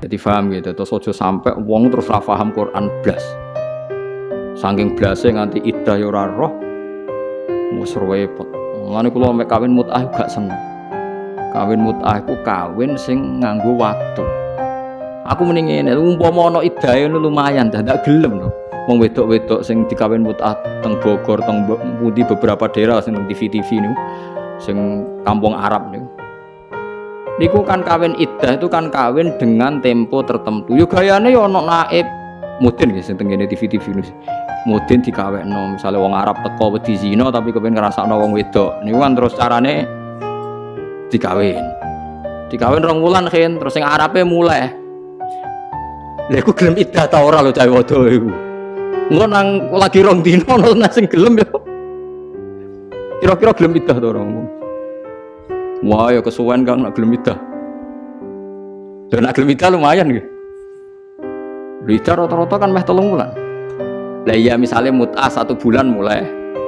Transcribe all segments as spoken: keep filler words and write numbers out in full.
Jadi paham gitu, terus ojo sampai wong terus ra paham Quran blas. Saking blase nganti iddah ya ora roh. Mus repot. Mulane kula mek kawin mut'ah gak seneng. Kawin mut'ah iku kawin sing nganggo waktu. Aku mending ngene, umpama ana iddahe lumayan dadak gelem lho. Wong wedok-wedok sing dikawin mut'ah teng Bogor, teng pundi beberapa daerah sing teng T V T V niku, sing kampung Arab niku. Niku kan kawin iddah itu kan kawin dengan tempo tertentu. Yo gayane yo ana naib mudin nggih sing tengene T V T V niku. Mudin dikawekno, misale wong Arab teko wedi zina tapi kepengin ngrasakno wong wedok. Niku kan terus carane dikawin. Dikawin rong wulan khen, terus sing Arabe mulai. Lha iku gelem iddah ta ora lho cah wedok iku. Engko nang lagi rong dina ana sing gelem yo. Kira-kira gelem iddah ta ora? Wah ya kesuwen Kang nak gelem iddah. Dan nak gelem iddah lumayan nggih. Iddah rata-rata kan meh telung wulan. Lah iya misalnya mut'ah satu bulan mulai.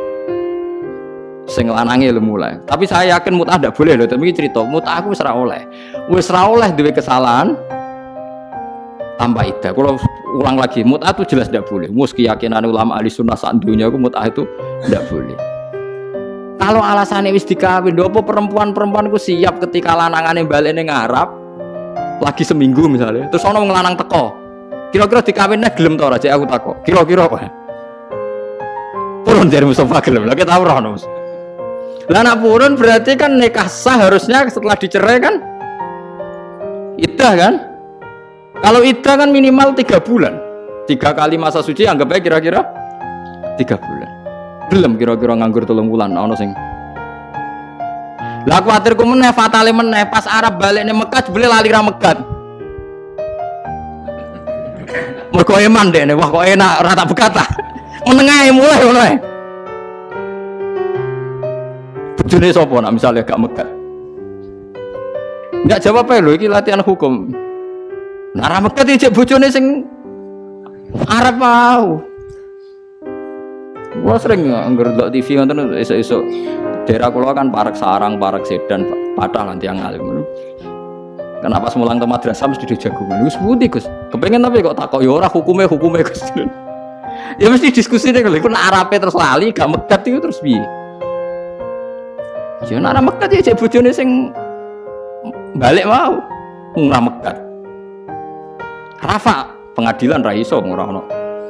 Sing lanange lho mulai. Tapi saya yakin mut'ah ndak boleh lho, tapi cerita mut'ah aku wis ra oleh. Wis ra oleh duwe kesalahan tambah iddah. Kalau ulang lagi mut'ah itu jelas ndak boleh. Mus keyakinan ulama ahli sunnah sak dunya iku mut'ah itu ndak boleh. Kalau alasannya wis dikawin, apa perempuan-perempuan ku siap ketika lanangane balik ning Arab lagi seminggu misalnya, terus ono wong lanang teko. Kira-kira dikawinnya gelem ta ora? Cek aku takok. Kira-kira kok. Purun dari Mustafa gelem. Lah kita ora ono. Lah nek purun berarti kan nikah sah harusnya setelah dicerai kan? Iddah kan? Kalau iddah kan minimal tiga bulan. Tiga kali masa suci anggap aja kira-kira tiga bulan. Gelem kira-kira nganggur telung wulan ana sing. Lah kuwatir ku meneh fatale meneh pas Arab balik ning Mekah jebule lali ra megat. Mergo eman dene wah kok enak ora tak bekata. Menengae mulai ngono ae. Bojone sapa nak misale gak megat. Enggak jawab ae lho iki latihan hukum. Nah ra megat iki bojone sing Arab mau. Wah sering anggar ndelok T V ngoten esuk-esuk daerah kula kan parek sarang, parek sedan, patah lan tiyang alim. Kenapa semulang ke madrasah mesti dijagungan? Wis pundi Gus? Kepengen tapi kok takok ya ora hukume hukume Gus. Ya mesti diskusi nek lho iku nek arape terus lali gak megat iku terus piye? Ya nek ora megat ya jek bojone sing balik mau ora megat. Rafa pengadilan ra iso ora ono.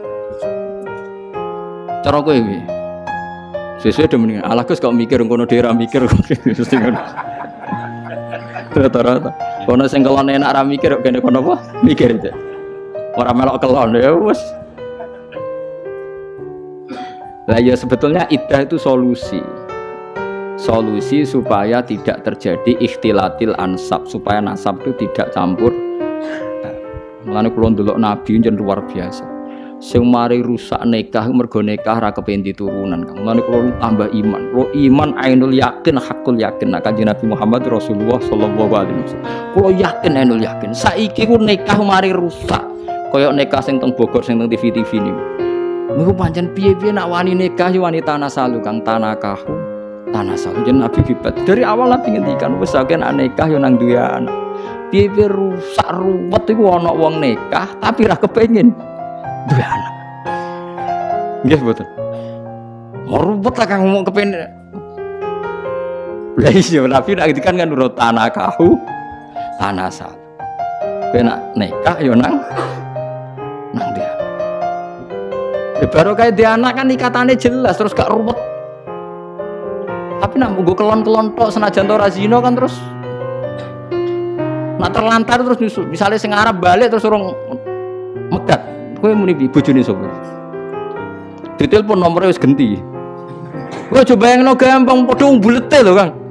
Cara kowe piye? Sesuai dengan Allah Gus kok mikir ngono dhewe ra mikir mesti ngono. Rata-rata. Kono sing kelon enak ra mikir kene kono apa? Mikir aja. Ora melok kelon ya wis. Lah ya sebetulnya iddah itu solusi. Solusi supaya tidak terjadi ikhtilatil ansab, supaya nasab itu tidak campur. Mulane kula ndelok nabi njen luar biasa. Sing mari rusak nikah mergo nikah ra kepen diturunan. Mulane kula tambah iman. Kula iman ainul yakin hakul yakin nek Kanjeng Nabi Muhammad Rasulullah sallallahu alaihi wasallam. Kula yakin ainul yakin. Saiki ku nikah mari rusak. Kaya nikah sing teng Bogor sing teng T V T V niku. Niku pancen piye-piye nak wani nikah yo wani tanah salu Kang tanah kahu. Tanah salu jeneng Nabi bibat. Dari awal Nabi ngendikan wis saken nikah yo nang duwe anak. Piye-piye rusak ruwet iku ana wong nikah tapi ra kepengin duwe anak. Nggih mboten. Rupet lah kang ngomong kepen. Lah iya Nabi nak ngendikan kan nurut tanah kahu tanah sal. Kowe nak nikah yo nang nang dia. Ya baru kayak dia anak kan ikatannya jelas terus gak ruwet. Tapi nak nggo kelon-kelon tok senajan ora zina kan terus nak terlantar terus nyusul. Misalnya sing Arab balik terus urung megat. Kowe muni bojone sapa? Ditelepon nomornya wis genti. Kowe coba bayangno gampang padha bulete lho Kang.